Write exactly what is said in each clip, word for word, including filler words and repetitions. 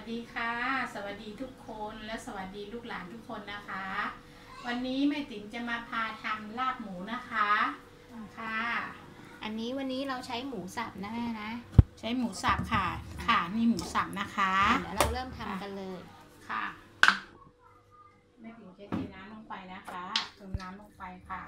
ดีค่ะสวัสดีทุกคนและสวัสดีลูกหลานทุกคนนะคะวันนี้แม่ติ๋มจะมาพาทำลาบหมูนะคะค่ะอันนี้วันนี้เราใช้หมูสับนะแม่นะใช้หมูสับค่ะค่ะนี่หมูสับนะคะเดี๋ยวเราเริ่มทำกันเลยค่ะแม่ติ๋มจะเทน้ำลงไปนะคะเติมน้ำลงไปค่ะ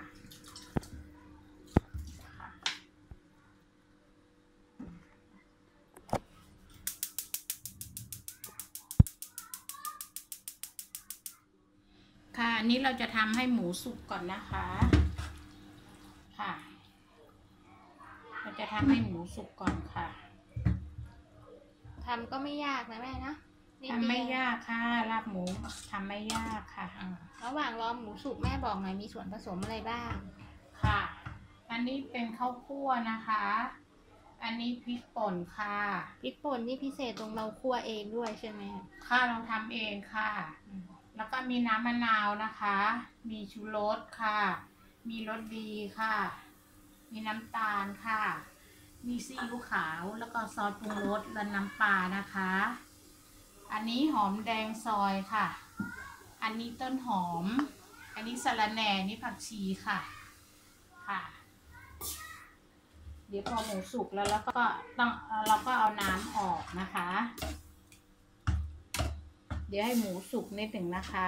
ค่ะอันนี้เราจะทำให้หมูสุกก่อนนะคะค่ะเราจะทำให้หมูสุกก่อนค่ะทำก็ไม่ยากนะแม่นะทำไม่ยากค่ะลาบหมูทำไม่ยากค่ะระหว่างรอหมูสุกแม่บอกหน่อยมีส่วนผสมอะไรบ้างค่ะอันนี้เป็นข้าวคั่วนะคะอันนี้พริกป่นค่ะพริกป่นนี่พิเศษตรงเราคั่วเองด้วยใช่ไหมค่ะเราทำเองค่ะแล้วก็มีน้ำมะนาวนะคะมีชูรสค่ะมีรสดีค่ะมีน้ำตาลค่ะมีซีอิ๊วขาวแล้วก็ซอสปรุงรสและน้ำปลานะคะอันนี้หอมแดงซอยค่ะอันนี้ต้นหอมอันนี้สะระแหน่นี่ผักชีค่ะค่ะเดี๋ยวพอหมูสุกแล้วแล้วก็ต้องเราก็เอาน้ำออกนะคะเดี๋ยวให้หมูสุกนิดหนึ่งนะคะ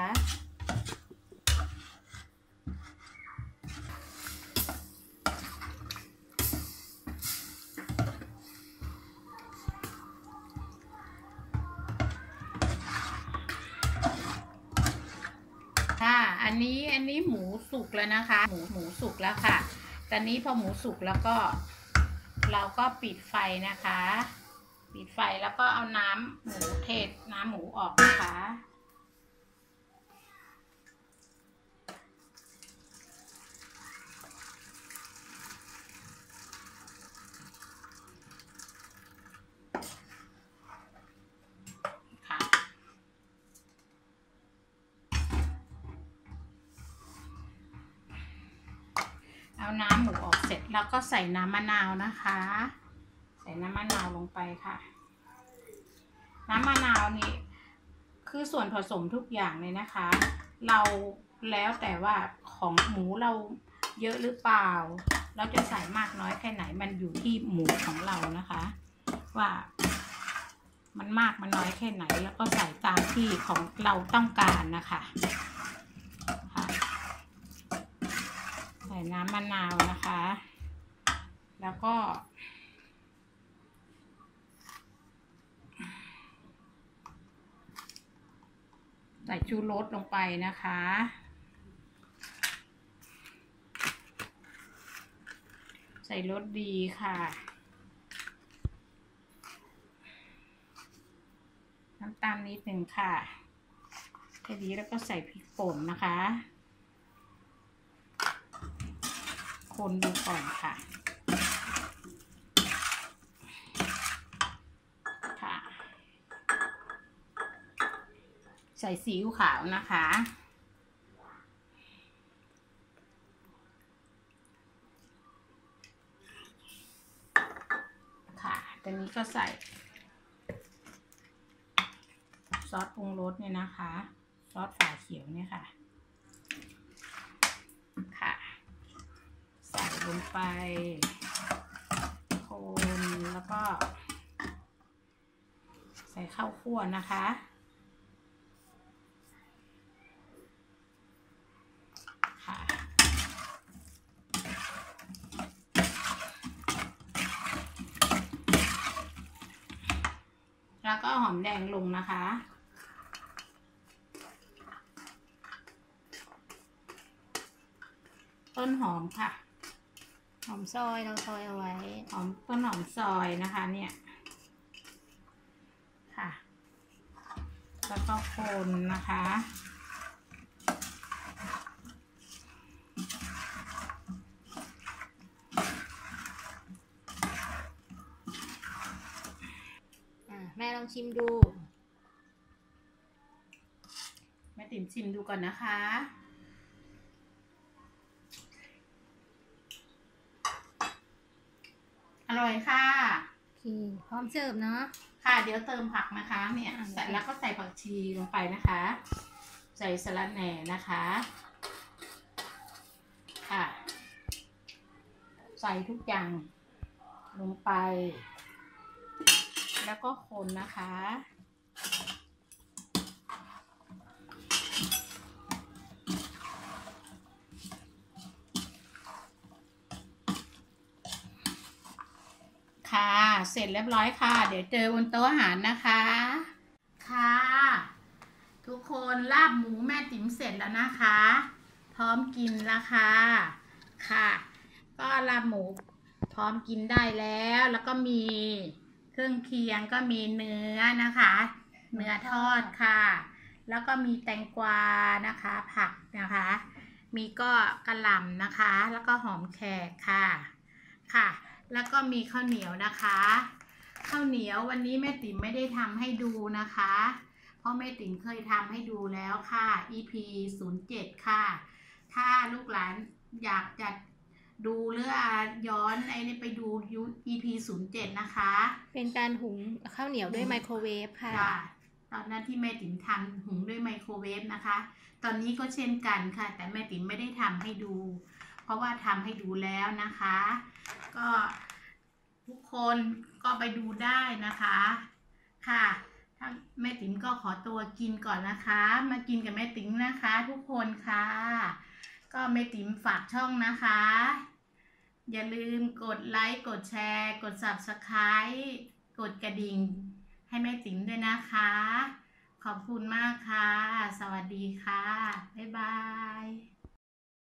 ค่ะอันนี้อันนี้หมูสุกแล้วนะคะหมูหมูสุกแล้วค่ะตอนนี้พอหมูสุกแล้วก็เราก็ปิดไฟนะคะปิดไฟแล้วก็เอาน้ำหมูเทน้ำหมูออกนะคะค่ะเอาน้ำหมูออกเสร็จแล้วก็ใส่น้ำมะนาวนะคะใส่น้ำมะนาวลงไปค่ะน้ำมะนาวนี่คือส่วนผสมทุกอย่างเลยนะคะเราแล้วแต่ว่าของหมูเราเยอะหรือเปล่าเราจะใส่มากน้อยแค่ไหนมันอยู่ที่หมูของเรานะคะว่ามันมากมันน้อยแค่ไหนแล้วก็ใส่ตามที่ของเราต้องการนะคะใส่น้ำมะนาวนะคะแล้วก็ใส่ชูรสลงไปนะคะใส่รสดีค่ะน้ำตาลนิดหนึ่งค่ะแค่นี้แล้วก็ใส่พริกป่นนะคะคนดูก่อนค่ะค่ะใส่ซีอิ๊วขาวนะคะค่ะตอนนี้ก็ใส่ซอสปรุงรสเนี่ยนะคะซอสฝาเขียวเนี่ยค่ะค่ะใส่ลงไปคนแล้วก็ใส่ข้าวคั่วนะคะค่ะแล้วก็หอมแดงลงนะคะต้นหอมค่ะหอมซอยเราซอยเอาไว้หอมต้นหอมซอยนะคะเนี่ยค่ะแล้วก็คนนะคะแม่ลองชิมดูแม่ติ๋มชิมดูก่อนนะคะอร่อยค่ะพร้อมเสิร์ฟเนาะค่ะเดี๋ยวเติมผักนะคะเนี่ยใส่แล้วก็ใส่ผักชีลงไปนะคะ ใส่สะระแหน่นะคะค่ะใส่ทุกอย่างลงไป แล้วก็คนนะคะค่ะเสร็จเรียบร้อยค่ะเดี๋ยวเจอบนโต๊ะอาหารนะคะค่ะทุกคนลาบหมูแม่ติ๋มเสร็จแล้วนะคะ พร้อมกินแล้วค่ะค่ะก็ลาบหมูพร้อมกินได้แล้วแล้วก็มีเครื่องเคียงก็มีเนื้อนะคะเนื้อทอดค่ะแล้วก็มีแตงกวานะคะผักนะคะมีก็กระหล่ำนะคะแล้วก็หอมแขกค่ะค่ะแล้วก็มีข้าวเหนียวนะคะข้าวเหนียววันนี้แม่ติ๋มไม่ได้ทำให้ดูนะคะเพราะแม่ติ๋มเคยทำให้ดูแล้วค่ะ อี พี ศูนย์ เจ็ดค่ะถ้าลูกหลานอยากจะดูหรือย้อนไอ้นี่ไปดู อี พี ศูนย์ เจ็ดนะคะเป็นการหุงข้าวเหนียวด้วยไมโครเวฟค่ะตอนนั้นที่แม่ติ๋มทำหุงด้วยไมโครเวฟนะคะ ตอนนี้ก็เช่นกันค่ะแต่แม่ติ๋มไม่ได้ทำให้ดูเพราะว่าทำให้ดูแล้วนะคะก็ทุกคนก็ไปดูได้นะคะค่ะถ้าแม่ติ๋มก็ขอตัวกินก่อนนะคะมากินกับแม่ติ๋มนะคะทุกคนค่ะก็แม่ติ๋มฝากช่องนะคะอย่าลืมกดไลค์กดแชร์กด ซับสไครบ์ กดกระดิ่งให้แม่ติ๋มด้วยนะคะขอบคุณมากค่ะสวัสดีค่ะบ๊ายบาย